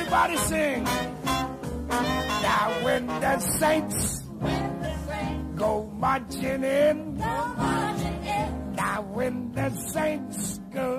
Everybody sing. Now when the saints go marching in. Now when the saints go